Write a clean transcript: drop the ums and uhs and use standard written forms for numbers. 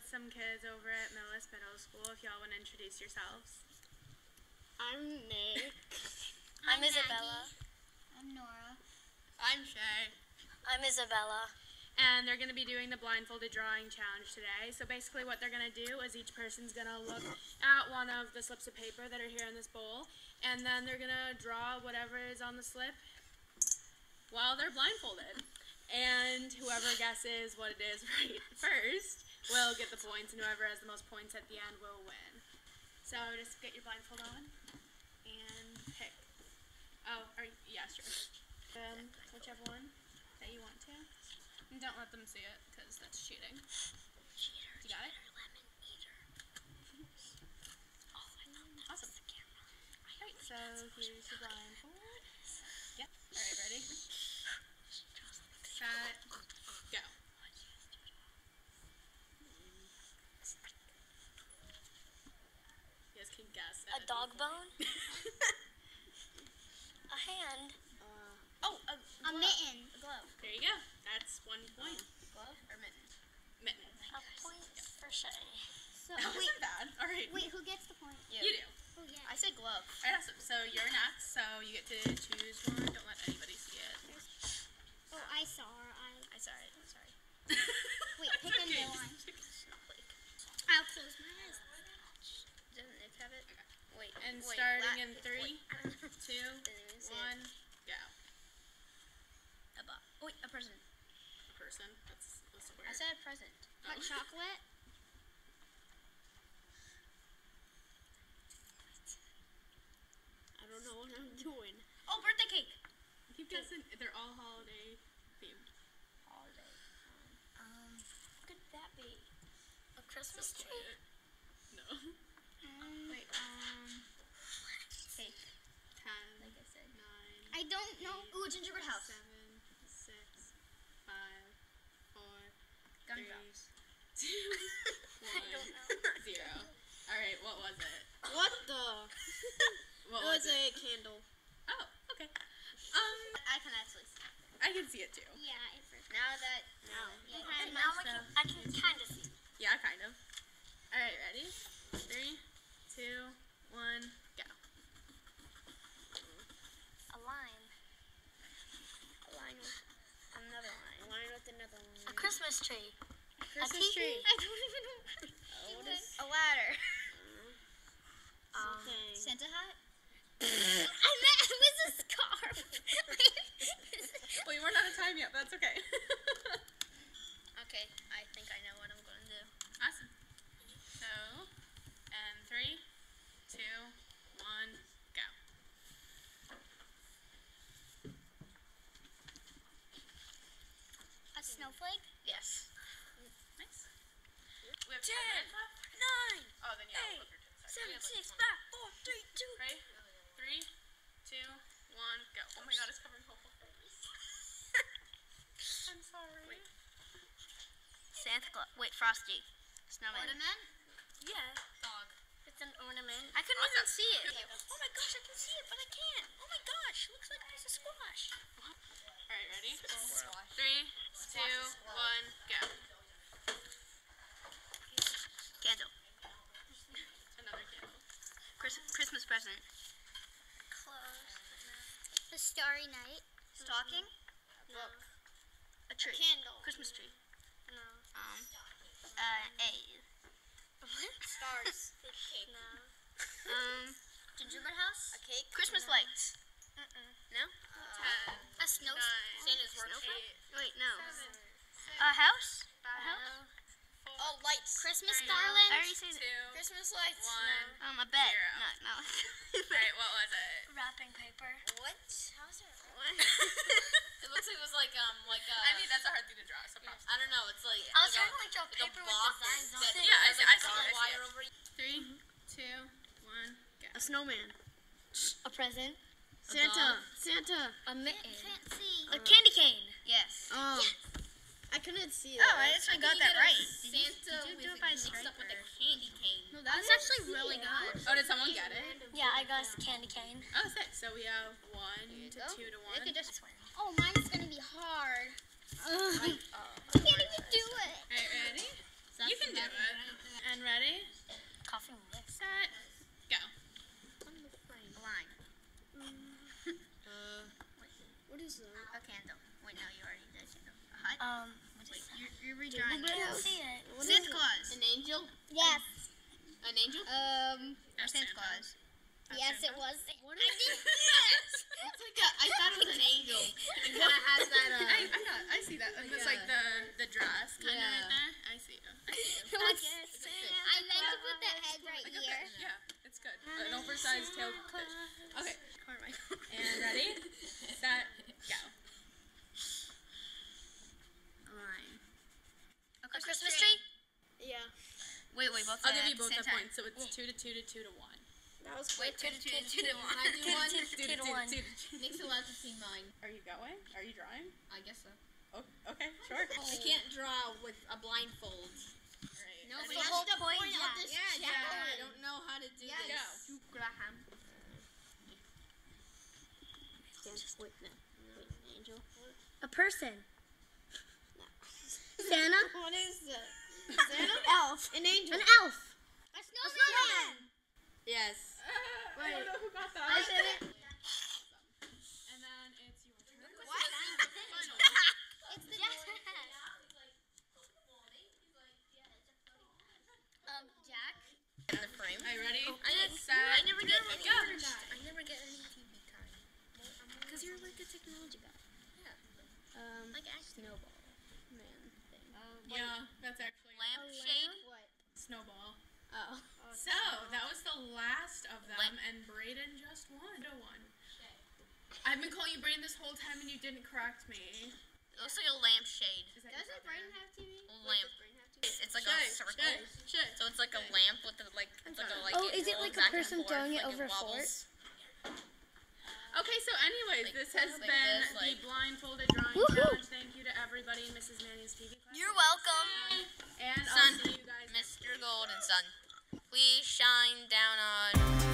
some kids over at Millis Middle School. If y'all want to introduce yourselves. I'm Nick. I'm Isabella. I'm Nora. I'm Shay. I'm Isabella. And they're going to be doing the blindfolded drawing challenge today. So basically what they're going to do is each person's going to look at one of the slips of paper that are here in this bowl. And then they're going to draw whatever is on the slip while they're blindfolded. And whoever guesses what it is right first will get the points, and whoever has the most points at the end will win. So just get your blindfold on and pick. Oh, or yeah, sure. Whichever one that you want to. And don't let them see it, because that's cheating. Cheater. You got it? Lemon eater. Oh, I thought that Awesome. was the camera. Alright, so here's your blindfold. Yep. Alright, ready? Set. Go. You guys can guess. A dog bone? A hand? A mitten. A glove. There you go. That's 1 point. Glove or mitten? Mitten. A point for Shay. So That wait, wasn't bad. Alright. wait, who gets the point? You do. Oh yeah. I said glove. Alright, awesome. So you're next. So you get to choose one. Don't let anybody see it. Oh, I saw her. I saw it. Sorry. Wait, pick a new one. Snowflake. I'll close my eyes. Doesn't Nick have it? Wait. And wait, starting in wait. 3, 2, Didn't even see 1, it. go. Wait, a present. Person. That's a square. I said a present. Hot chocolate. I don't know what I'm doing. Oh, birthday cake. Keep guessing. They're all holiday themed. Holiday. What could that be? A Christmas tree? No. Wait, cake. 10, Like I said. 9, I don't know. Ooh, a gingerbread house. 7, 6, 5, 4, Gumdrops. 3, 2, 1, 0. Alright, what was it? What the? What It was was it? a candle. Oh, okay. I can actually see. I can see it too. Yeah, it first. Now that. Yeah, And now I can kind of see. Yeah, kind of. Alright, ready? 3, 2, 1, go. A line. A line with another line. A line with another line. A Christmas tree. Christmas teepee? tree. I don't even know. What is a ladder? Something. Santa hat. I meant it was a scarf. Well, you weren't out of time yet, but that's okay. Okay, I think I know what I'm going to do. Awesome. So, and 3, 2, 1, go. A snowflake. Yes. Nice. We have 10, 10 left. 9, Oh, then yeah, Eight, we'll flip your 2 seconds. 7, 6, 5, 4, 3, 2. Ready? 3, 2, 1, go. Oh my god, it's covering whole face. I'm sorry. Santa Claus. Wait, Frosty. Snowman. Ornament. Yeah. Dog. It's an ornament. I couldn't even see it. Yeah. Oh my gosh, I can see it, but I can't. Oh my gosh, it looks like a piece of squash. Alright, ready? 3, 2, 1, go. Candle. Another candle. Christmas present. Close. A starry night. Stocking. Book. A tree. Candle. Christmas tree. No. A. Stars. Cake. No. Gingerbread house. A cake. Christmas lights. No. 10, A snow. 9, Santa's Snowflake? 8, Wait, no. 7, A house. 5, A house. 4, Oh, lights. Christmas 3, I garland. already said 2, it. Christmas lights. 1. A bed. Zero. No. Alright, what was it? Wrapping paper. What? How's it? It looks like it was like a. I mean, that's a hard thing to draw, so props. I don't know. It's like. I was like trying to draw a paper with box designs on that it. Yeah, I has, see- like, I see barbed it, I see wire it. over it. 3, 2, 1, go. A snowman. A present. Santa. Santa. A mitten. Can't see. A candy cane. Yes. Um, Oh. I couldn't see Oh, that. I actually got you that get a right. Santa did you do with it by mixed up with a stripe candy cane. No, that's actually really good. Oh, did someone get it? Yeah, I got a candy cane. Oh, sick. So we have 1 to go. 2 to 1. You could just Oh, mine's gonna be hard. uh, I can't even do it. Alright, ready? You can do it. angel? Santa Claus. Yes, it was. It's like I thought it was an angel. It kind of has that. I see that. It's like the dress kind of right there. I see you. I meant to put the head right here. Yeah, it's good. An oversized tail fish. Okay. And ready, set, go. Line. A Christmas tree? Yeah. Wait, both. I'll give you both the points. So it's 2 to 2 to 2 to 1. That was Wait, 2 to 2 to 1. Can I do one? 2 to 1. Nick's allowed to see mine. Are you going? Are you drawing? I guess so. Oh, okay, sure. I can't draw with a blindfold. Right. No, That's but the that's whole the point, point of Jack. this I challenge. don't know how to do Yes. this. Graham. Wait, no. Wait, an angel. A person. Santa? What is it? Santa? Elf. An angel. An elf. A snowman. Yes. I don't know who got that. I said it. And then it's your turn. What? It's the Jack. Jack. In the frame. Are you ready? I never get any. Go. I never get any TV time. Because you're like a technology guy. Like actually. Snowball. Man thing. Yeah, that's actually Lampshade. What? Snowball. Oh. So that was the last of them, Lamp- and Brayden just won. I've been calling you Brayden this whole time, and you didn't correct me. It looks like a lampshade. Is that your Doesn't brother? Brayden have TV? Lamp. It's like a circle. Shay. So it's like a lamp with the like. It's like a like. Oh, is it rolls like a back and person forth, throwing it like over a wobbles. Okay, so anyways, Like- this has like been this, the like- blindfolded drawing Woohoo! challenge. Thank you to everybody in Mrs. Manning's TV class. You're welcome, And Son. I'll see you guys. Mr. Golden Sun. We shine down on.